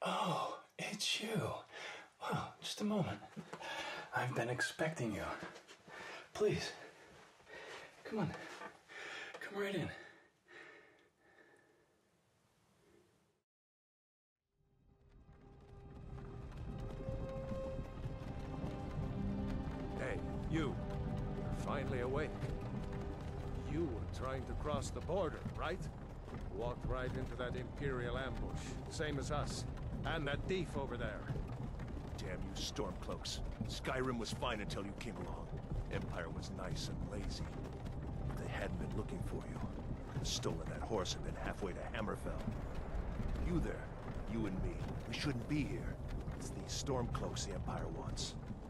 Oh, it's you. Wow, just a moment. I've been expecting you. Please, come on. Come right in. Hey, you. You're finally awake. You were trying to cross the border, right? Walked right into that Imperial ambush, same as us. And that thief over there. Damn you Stormcloaks. Skyrim was fine until you came along. Empire was nice and lazy. If they hadn't been looking for you, could have stolen that horse and been halfway to Hammerfell. You there, you and me, we shouldn't be here. It's these Stormcloaks the Empire wants.